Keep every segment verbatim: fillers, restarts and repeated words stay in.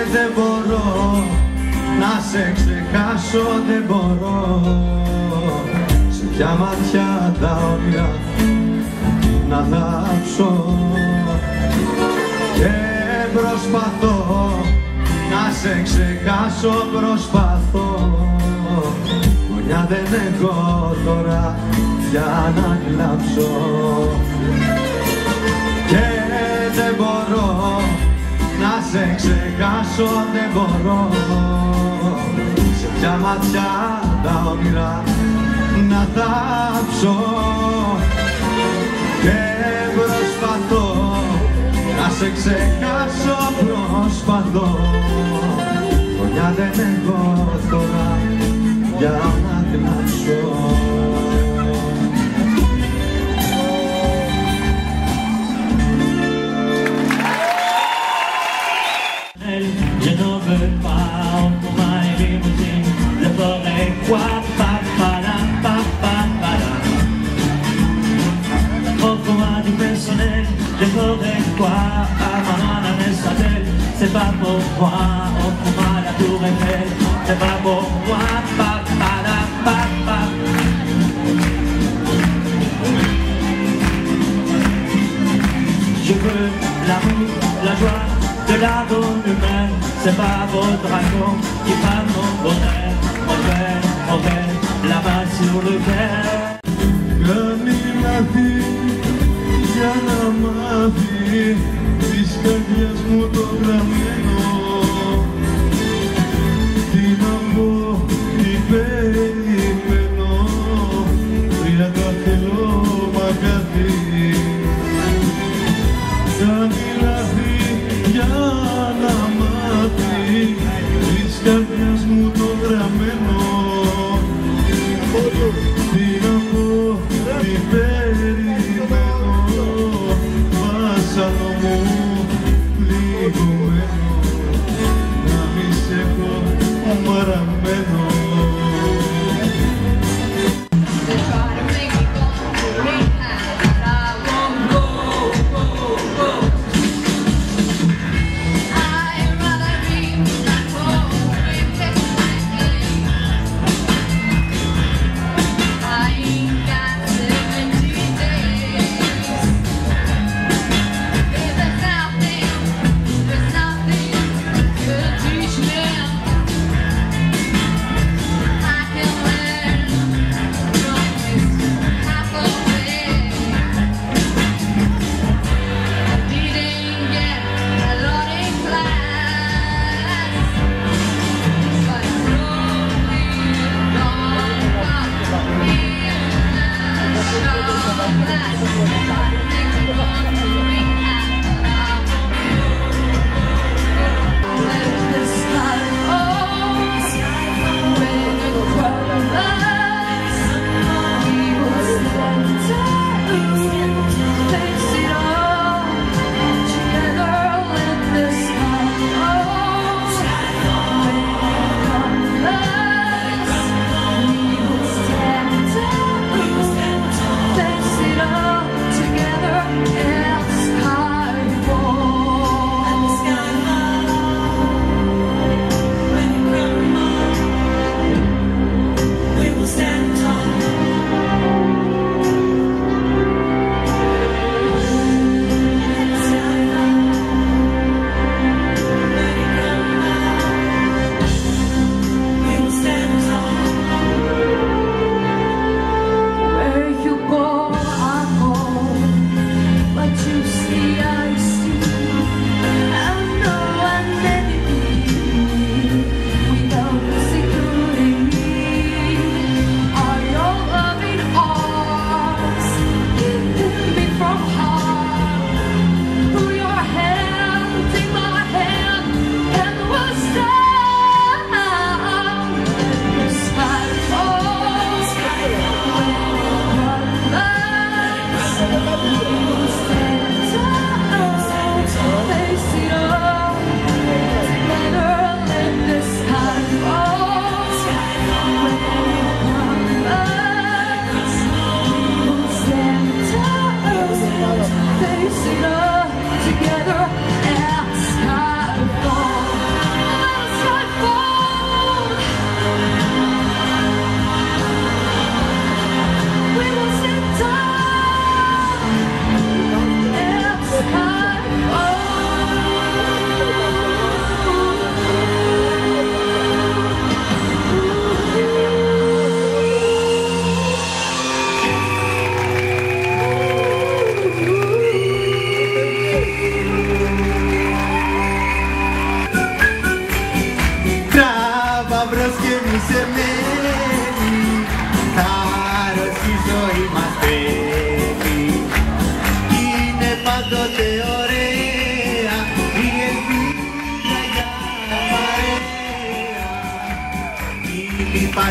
δεν μπορώ να σε ξεχάσω, δεν μπορώ. Σε ποια ματιά τα όνειρα να θάψω. Και προσπαθώ να σε ξεχάσω, προσπαθώ. Γωνιά δεν έχω τώρα για να κλάψω. Και δεν μπορώ να σε ξεχάσω, δεν μπορώ. Σε ποια ματιά τα όνειρα να θάψω. Και προσπαθώ να σε ξεχάσω, προσπαθώ. Γωνιά δεν έχω τώρα για να κλάψω. Je ne veux pas pour ma limousine. Je ferai quoi? Papala, papala. Offre-moi du personnel. Je ferai quoi? Avant la Neuchâtel. C'est pas pour moi. Offre-moi la tour Eiffel. C'est pas pour moi. Papala, papala. Je veux l'amour, la joie, de la bonne humeur. C'est pas vos dragons qui parlent mon bonheur. Mon père, mon père, la main sur le cœur. Κάνει λάθη για να μάθει της καρδιάς μου το γραμμένο. Τι να πω, τι περιμένω, τριάντα θέλω μαγαζί. Κάνει λάθη για να μάθει της καρδιάς μου το γραμμένο. Τι να πω, τι περιμένω, βάσανο μου πληγωμένο, να μη σ' έχω μαραμένο. Face it all.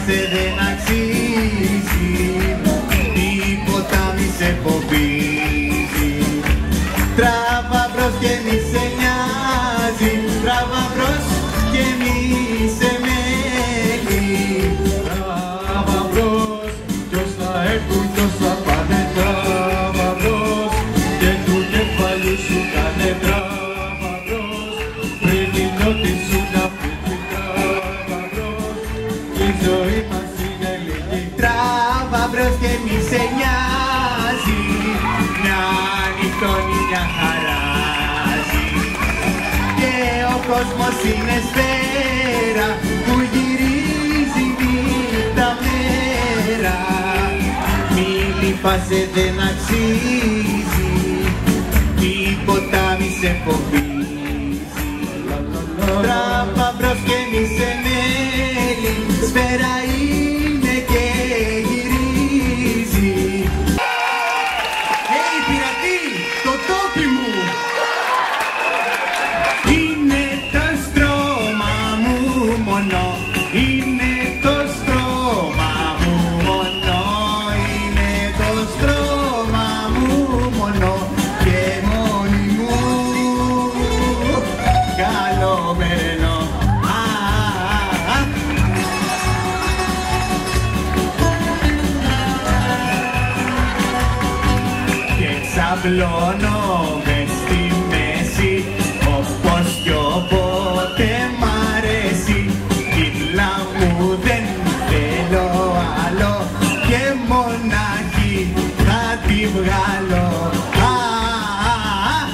λυπάσαι δεν αξίζει, τίποτα μη σε φοβίζει. Τράβα μπρος και μη σε νοιάζει, τράβα μπρος και μη σε μέλει. Τράβα μπρος, ποιος θα έρθουν, ποιος θα πάνε. Τράβα μπρος και του κεφαλιού σου κάνε. Τράβα μπρος, πριν την ό,τι σου να φύγει. Τράβα μπρος, η ζωή μας είναι λίγη. Τράβα μπρος και μη σε νοιάζει, μια νυχτώνει μια χαράζει. Και ο κόσμος είναι σφαίρα που γυρίζει νύχτα μέρα. Μη λυπάσαι δεν αξίζει, τίποτα μη σε φοβίζει. Τράβα μπρος και μη σε μέλει, σφαίρα είναι και γυρίζει. Hey, πειρατή, το τόπι μου! Είναι το στρώμα μου μόνο, είναι το στρώμα μου μόνο, είναι το στρώμα μου μόνο και μόνη μου καλομερνό. Α, α, α. Και ξαπλώνω μες στη μέση, όπως κι όποτε μ' αρέσει. Δίπλα μου δεν θέλω άλλο και μονάχη θα τη βγάλω. Α, α, α.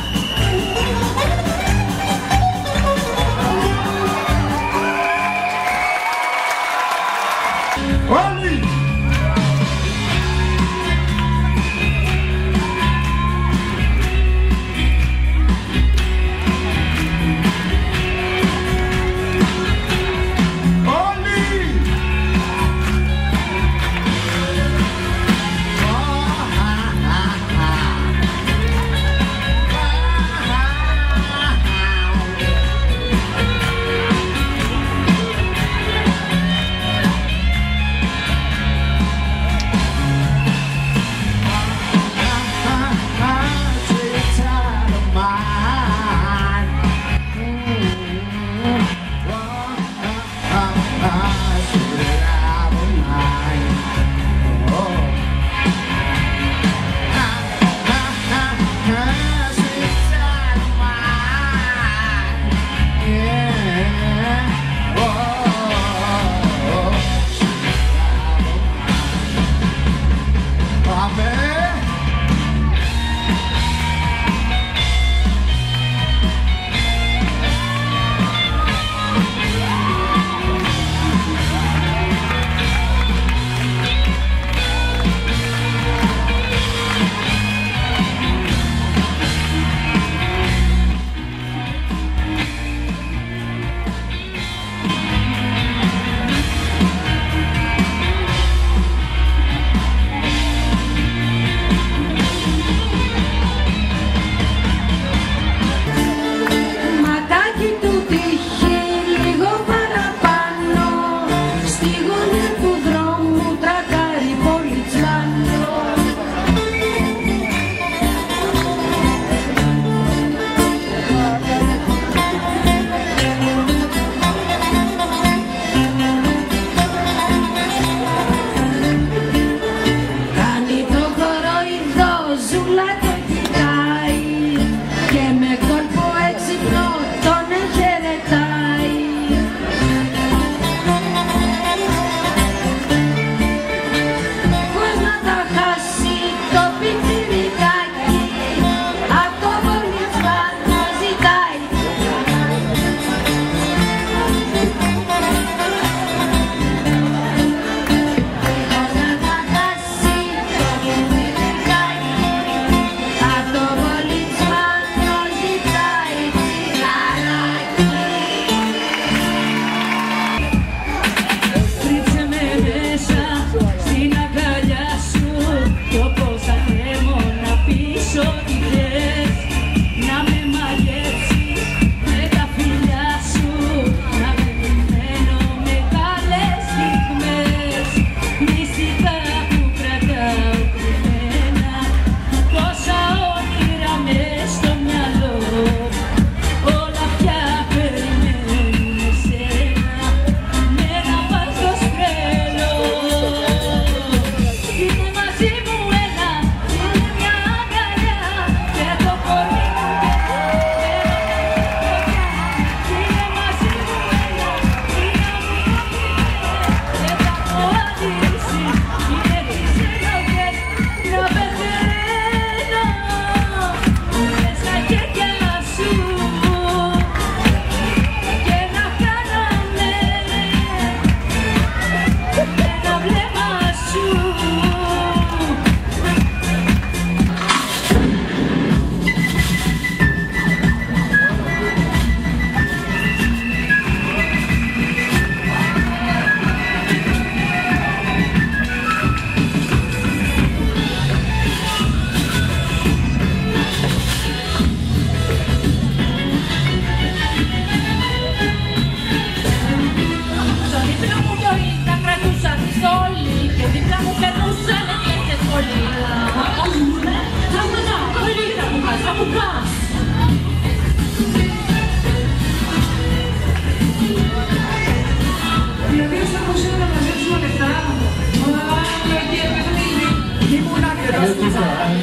Όλοι!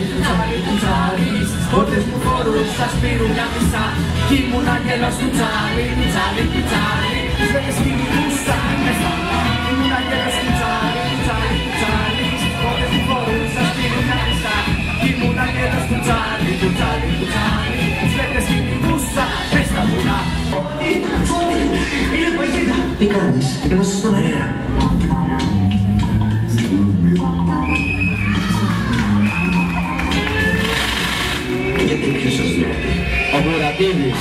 κουτσάλι, κουτσάλι. Στις πόρτες μου φορούσα σπίρουλια μισά κι ήμουν άγγελος κουτσάλι, κουτσάλι, κουτσάλι. Τις βέλες κυνηγούσα μες στα ουρά, ήμουν άγγελος κουτσάλι, κουτσάλι, κουτσάλι. Στις πόρτες μου φορούσα σπίρουλια μισά κι ήμουν άγγελος κουτσάλι, κουτσάλι, κουτσάλι. Τις βέλες κυνηγούσα μες στα ουρά. Τι κάνεις, είμαστε στον αέρα. Γιατί ποιος σας λέει? Ο Μουρατίδης.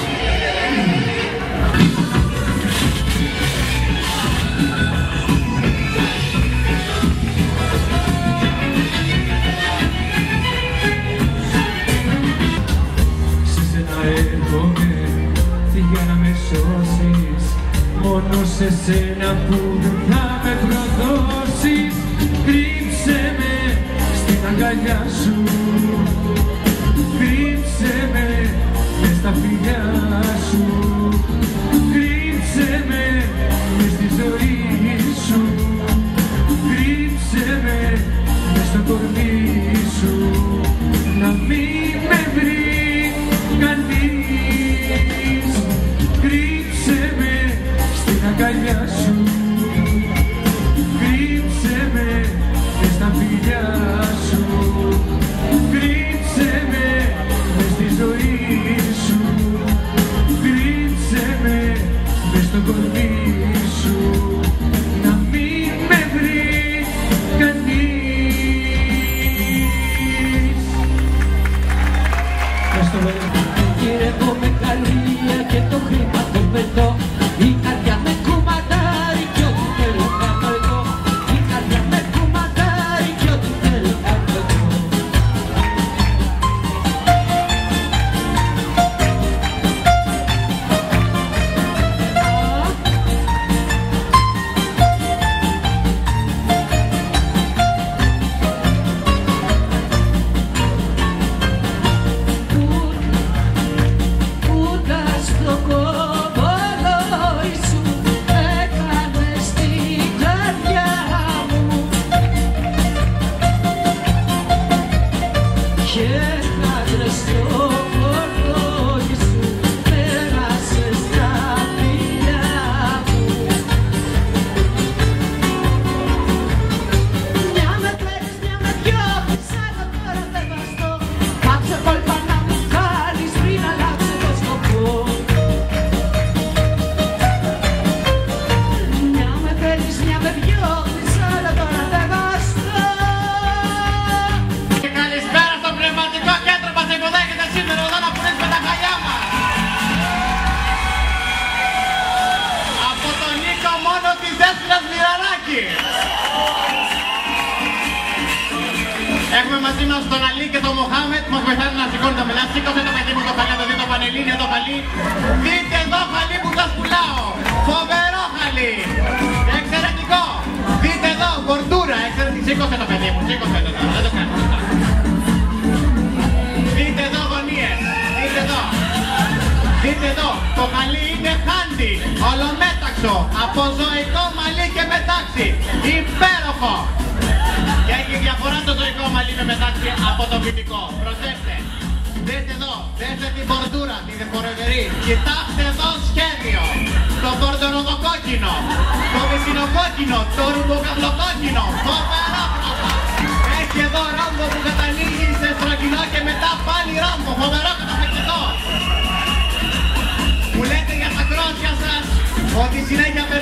Σε σένα έρχομαι για να με σώσεις, μόνο σε σένα που δεν θα με προδώσεις. Κρύψε με στην αγκαλιά σου, κρύψε με μες στα φιλιά σου, κρύψε με μες στη ζωή σου, κρύψε με μες στο κορμί σου, να μην με βρει κανείς. Κρύψε με στην αγκαλιά σου, κρύψε με μες στα φιλιά σου, κρύψε με μες στη ζωή σου, κρύψε με μες στο κορμί σου, να μην με βρει κανείς. Γυρεύομαι καλία και το χρήμα το πετώ. Η καρδιά με κουμαντάρει κι ό,τι θέλω κάνω εγώ. Η καρδιά με κουμαντάρει κι ό,τι θέλω κάνω εγώ. Ούτε στο κομμωδόι σου έκανες την καρδιά μου και άντρες στο πορτόι σου πέρασες τα φιλιά μου. Μια με παίρνεις, μια με διώχνεις, αλλά τώρα δεν βαστώ. Πάψε κόλπα να μου κάνεις πριν αλλάξω το σκοπό. Μια με παίρνεις, μια με διώχνεις, αλλά τώρα δεν βαστώ. Και καλησπέρα στο πνευματικό κέντρο μας υποδέχεται σήμερα εδώ να πουλήσουμε τα χαλιά μας. Από τον Νίκο μόνο της Δέσποινας Μυραράκη. Έχουμε μαζί μας τον Αλή και τον Μοχάμετ που μας βοηθάνε να σηκώνουν τα μελά. Σήκωσε το παιδί μου το χαλί, το δει το πανελλήνιο το χαλί. Δείτε εδώ χαλί που σας πουλάω. Φοβερό χαλί. Εξαιρετικό. Δείτε εδώ, κορτούρα. Εξαιρετικό. Σήκωσε το παιδί μου, σήκωσε το τώρα. Δεν το κάνω. Δείτε εδώ γωνίες. Δείτε εδώ. Δείτε εδώ. Το χαλί είναι χάντι. Ολομέταξο. Από ζωικό μαλλί και μετάξι. Υπέροχο. Και έχει διαφορά το ζωικό μαλλί με μετάξι από το φυτικό. Προσέξτε. Δείτε εδώ. Δείτε την πορτούρα, την φορεβερή. Κοιτάξτε εδώ σχέδιο. Το πορτοροδοκόκκινο. Το βυθινοκόκκινο. Το ρουμποκαυλοκόκκινο. Φοβερό πράγμα. Έχει εδώ ρόμπο που καταλήγει σε στρογγυλό και μετά πάλι ρόμπο. Φοβερό καταπληκτικό. Μου λέτε για τα κρόσια σας ότι συνέχεια